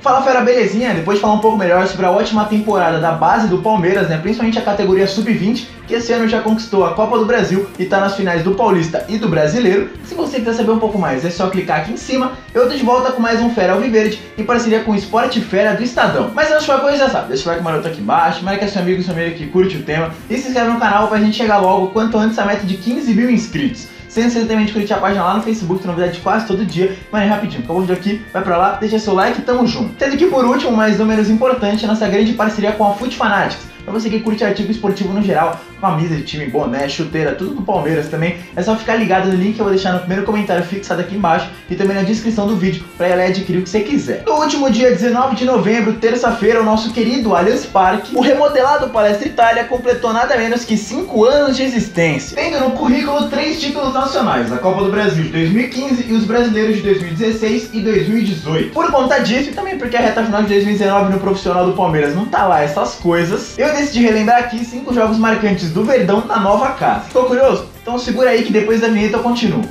Fala fera, belezinha? Depois de falar um pouco melhor sobre a ótima temporada da base do Palmeiras, principalmente a categoria Sub-20, que esse ano já conquistou a Copa do Brasil e tá nas finais do Paulista e do Brasileiro. Se você quiser saber um pouco mais, é só clicar aqui em cima. Eu tô de volta com mais um Fera Alviverde, em parceria com o Sport Fera do Estadão. Mas antes de qualquer coisa, já sabe, deixa o like maroto aqui embaixo, marca seu amigo e sua amiga que curte o tema e se inscreve no canal pra gente chegar logo quanto antes a meta de 15 mil inscritos. Sem esquecer também de curtir a página lá no Facebook, tem novidade quase todo dia. Mas rapidinho, acabou o vídeo aqui, vai pra lá, deixa seu like e tamo junto. Sendo que por último, mas não menos importante, a nossa grande parceria com a Foot Fanatics. Pra você que curte artigo esportivo no geral, camisa de time, boné, chuteira, tudo do Palmeiras também, é só ficar ligado no link que eu vou deixar no primeiro comentário fixado aqui embaixo e também na descrição do vídeo pra ela adquirir o que você quiser. No último dia 19 de novembro, terça-feira, o nosso querido Allianz Parque, o remodelado Palestra Itália, completou nada menos que 5 anos de existência, tendo no currículo 3 títulos nacionais, a Copa do Brasil de 2015 e os brasileiros de 2016 e 2018. Por conta disso, e também porque a reta final de 2019 no profissional do Palmeiras não tá lá essas coisas, eu decidi relembrar aqui 5 jogos marcantes do Verdão na nova casa. Ficou curioso? Então segura aí que depois da vinheta eu continuo.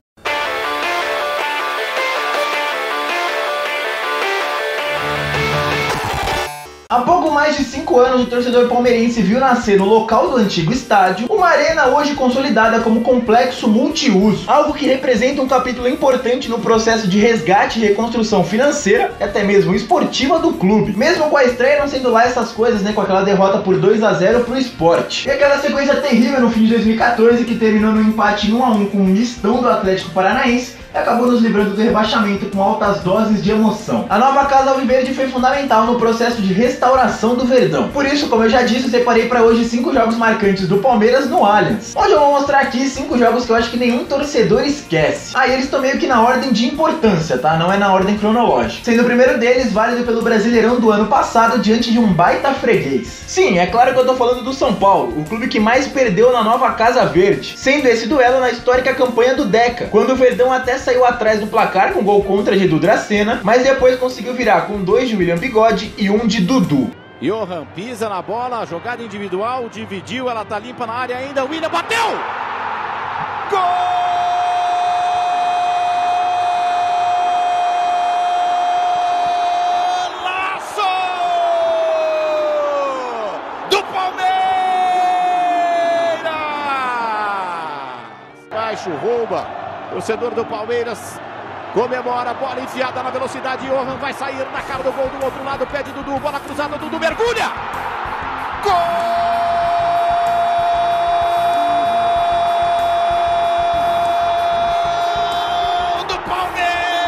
Há pouco mais de 5 anos, o torcedor palmeirense viu nascer no local do antigo estádio uma arena hoje consolidada como complexo multiuso, algo que representa um capítulo importante no processo de resgate e reconstrução financeira e até mesmo esportiva do clube, mesmo com a estreia não sendo lá essas coisas, com aquela derrota por 2-0 pro Sport. E aquela sequência terrível no fim de 2014 que terminou no empate 1-1 com o mistão do Atlético Paranaense, e acabou nos livrando do rebaixamento com altas doses de emoção. A nova casa alviverde foi fundamental no processo de restauração do Verdão. Por isso, como eu já disse, eu separei para hoje 5 jogos marcantes do Palmeiras no Allianz, onde eu vou mostrar aqui 5 jogos que eu acho que nenhum torcedor esquece. Aí eles estão meio que na ordem de importância, tá? Não é na ordem cronológica. Sendo o primeiro deles válido pelo Brasileirão do ano passado diante de um baita freguês. Sim, é claro que eu tô falando do São Paulo, o clube que mais perdeu na nova Casa Verde, sendo esse duelo na histórica campanha do Deca, quando o Verdão até saiu atrás do placar com gol contra de Edu Dracena, mas depois conseguiu virar com 2 de William Bigode e 1 de Dudu. Johan pisa na bola, jogada individual, dividiu, ela tá limpa na área ainda, William bateu! Gol! Golaço! Do Palmeiras! Baixo, rouba. Torcedor do Palmeiras comemora, bola enfiada na velocidade, Johan vai sair na cara do gol do outro lado, pede Dudu, bola cruzada, Dudu mergulha! Gol do Palmeiras!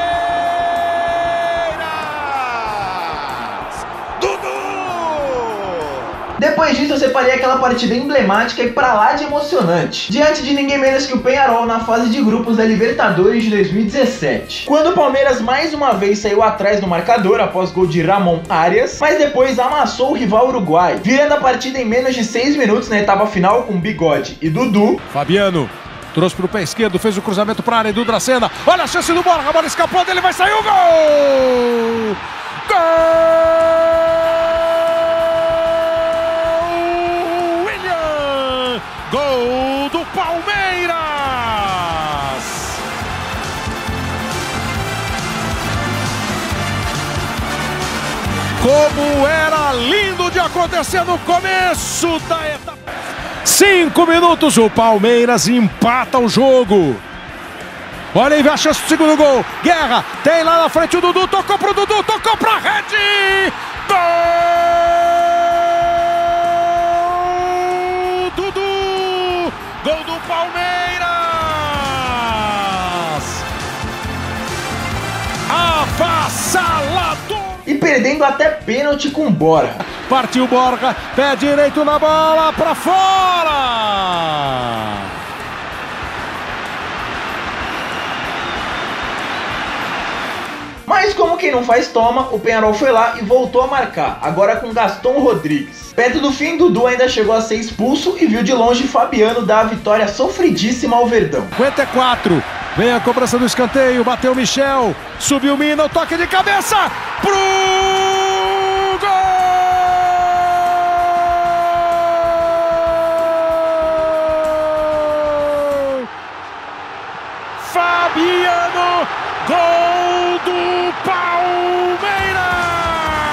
Dudu! Depois disso eu separei aquela partida emblemática e pra lá de emocionante, diante de ninguém menos que o Peñarol na fase de grupos da Libertadores de 2017, quando o Palmeiras mais uma vez saiu atrás do marcador após gol de Ramon Arias, mas depois amassou o rival uruguaio, virando a partida em menos de 6 minutos na etapa final com Bigode e Dudu. Fabiano trouxe pro pé esquerdo, fez o cruzamento pra área, Edu Dracena, olha a chance do Borja, a bola escapou dele, vai sair o gol! Gol! Gol do Palmeiras! Como era lindo de acontecer no começo da etapa. 5 minutos, o Palmeiras empata o jogo. Olha aí, vê a chance do segundo gol. Guerra, tem lá na frente o Dudu, tocou pro Dudu, tocou pra rede! Gol! Gol do Palmeiras! Avassalador! E perdendo até pênalti com Borja. Partiu Borja, pé direito na bola, pra fora! Mas como quem não faz toma, o Peñarol foi lá e voltou a marcar, agora com Gaston Rodrigues. Perto do fim, Dudu ainda chegou a ser expulso e viu de longe Fabiano dar a vitória sofridíssima ao Verdão. 54, vem a cobrança do escanteio, bateu Michel, subiu Mina, o toque de cabeça pro gol! Fabiano, gol do Palmeiras!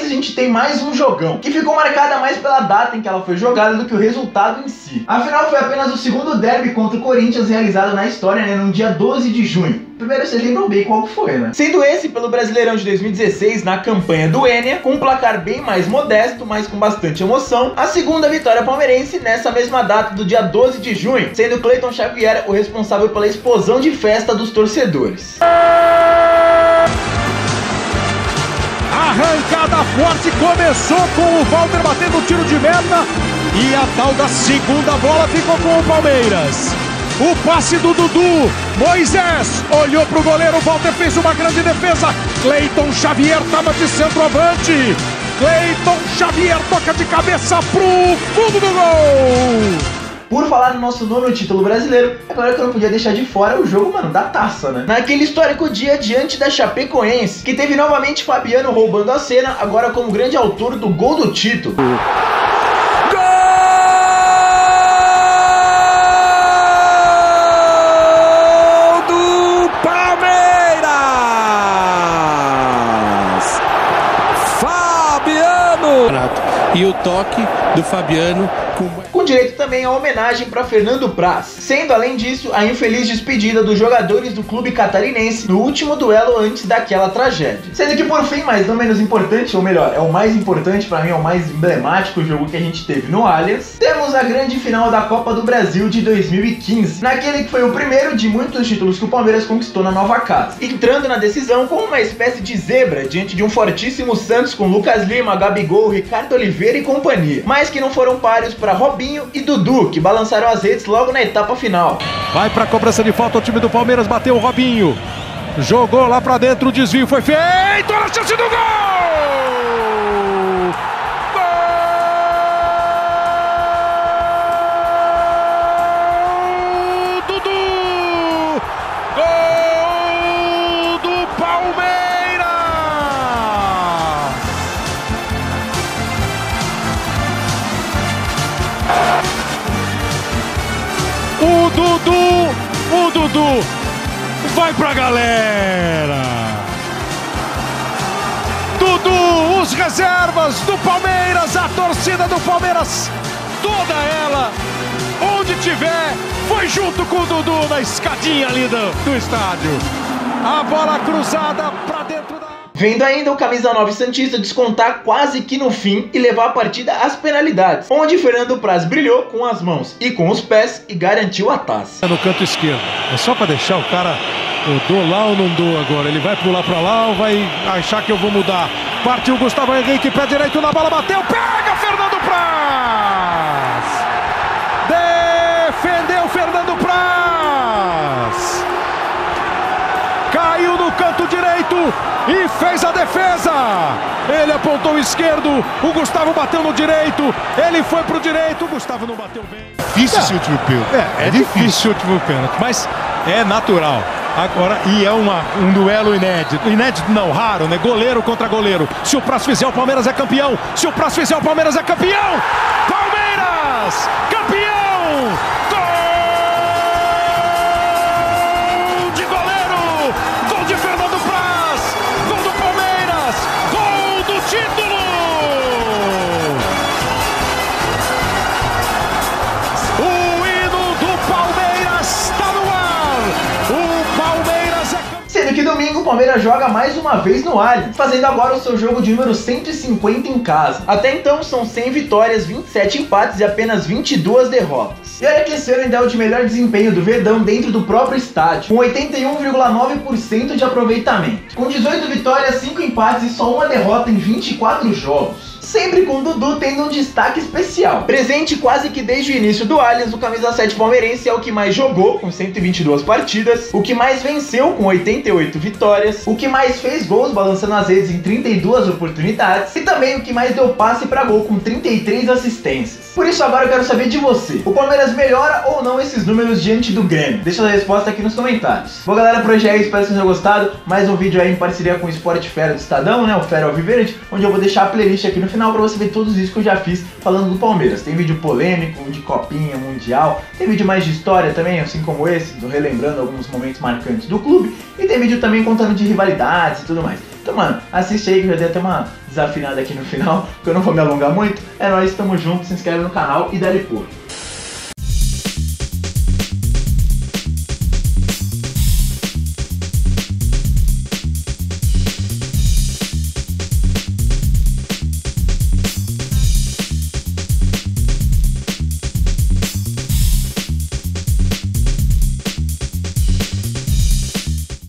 a gente tem mais um jogão, que ficou marcada mais pela data em que ela foi jogada do que o resultado em si. Afinal, foi apenas o segundo derby contra o Corinthians realizado na história, né, no dia 12 de junho. Primeiro, vocês lembram bem qual foi, né? Sendo esse pelo Brasileirão de 2016, na campanha do Enia, com um placar bem mais modesto, mas com bastante emoção. A segunda vitória palmeirense nessa mesma data do dia 12 de junho, sendo Cleiton Xavier o responsável pela explosão de festa dos torcedores. Arrancada forte, começou com o Walter batendo o tiro de meta e a tal da segunda bola ficou com o Palmeiras. O passe do Dudu, Moisés olhou pro goleiro, o Walter fez uma grande defesa. Cleiton Xavier tava de centroavante. Cleiton Xavier toca de cabeça pro fundo do gol. Por falar no nosso nono título brasileiro, agora que eu não podia deixar de fora o jogo, mano, da taça, né? Naquele histórico dia diante da Chapecoense, que teve novamente Fabiano roubando a cena, agora como grande autor do gol do título. E o toque do Fabiano com direito também a homenagem para Fernando Praz, sendo além disso a infeliz despedida dos jogadores do clube catarinense no último duelo antes daquela tragédia. Sendo que por fim, mas não menos importante, ou melhor, é o mais importante para mim, é o mais emblemático jogo que a gente teve no Allianz, temos a grande final da Copa do Brasil de 2015, naquele que foi o primeiro de muitos títulos que o Palmeiras conquistou na nova casa, entrando na decisão com uma espécie de zebra diante de um fortíssimo Santos com Lucas Lima, Gabigol, Ricardo Oliveira e companhia, mas que não foram páreos para Robinho e Dudu, que balançaram as redes logo na etapa final. Vai pra cobrança de falta o time do Palmeiras, bateu o Robinho, jogou lá pra dentro, o desvio foi feito, olha a chance do gol! Gol! Dudu! Gol do Palmeiras! O Dudu vai pra galera. Dudu, os reservas do Palmeiras, a torcida do Palmeiras, toda ela, onde tiver, foi junto com o Dudu na escadinha ali do estádio. A bola cruzada pra dentro da... Vendo ainda o camisa 9 santista descontar quase que no fim e levar a partida às penalidades, onde Fernando Praz brilhou com as mãos e com os pés e garantiu a taça. No canto esquerdo, é só pra deixar o cara, eu dou lá ou não dou agora, ele vai pular pra lá ou vai achar que eu vou mudar. Partiu Gustavo Henrique, pé direito na bola, bateu, pega Fernando Praz! Defendeu Fernando Praz! Caiu no canto direito e fez a defesa. Ele apontou o esquerdo, o Gustavo bateu no direito, ele foi pro direito, o Gustavo não bateu bem. Difícil esse último pênalti. É difícil o último pênalti, mas é natural. Agora, e é um duelo inédito. Inédito não, raro, né? Goleiro contra goleiro. Se o Praz fizer, o Palmeiras é campeão. Se o Praz fizer, o Palmeiras é campeão. Palmeiras, campeão! Gol de goleiro! Gol de Fernando Praz! Gol do Palmeiras! Gol do título! O hino do Palmeiras está no ar! O Palmeiras é campeão! Sendo que domingo o Palmeiras joga mais uma vez no Allianz, fazendo agora o seu jogo de número 150 em casa. Até então são 100 vitórias, 27 empates e apenas 22 derrotas. E olha que esse ano ainda é o de melhor desempenho do Verdão dentro do próprio estádio, com 81,9% de aproveitamento. Com 18 vitórias, 5 empates e só uma derrota em 24 jogos. Sempre com o Dudu tendo um destaque especial. Presente quase que desde o início do Allianz, o camisa 7 palmeirense é o que mais jogou, com 122 partidas, o que mais venceu, com 88 vitórias, o que mais fez gols, balançando as redes em 32 oportunidades, e também o que mais deu passe para gol, com 33 assistências. Por isso agora eu quero saber de você. O Palmeiras melhora ou não esses números diante do Grêmio? Deixa a resposta aqui nos comentários. Bom galera, por hoje é isso, espero que vocês tenham gostado. Mais um vídeo aí em parceria com o Sport Fera do Estadão, né, o Fera Alviverde, onde eu vou deixar a playlist aqui no final final pra você ver todos isso que eu já fiz falando do Palmeiras. Tem vídeo polêmico, de copinha, mundial, tem vídeo mais de história também, assim como esse, relembrando alguns momentos marcantes do clube, e tem vídeo também contando de rivalidades e tudo mais. Então, mano, assiste aí que eu já dei até uma desafinada aqui no final, porque eu não vou me alongar muito. É nóis, tamo junto, se inscreve no canal e dá-lhe porra.